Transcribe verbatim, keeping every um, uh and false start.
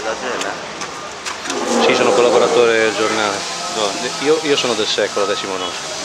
della tele? Sì, sono collaboratore del giornale. Dove? Io, io sono del Secolo, decimo no.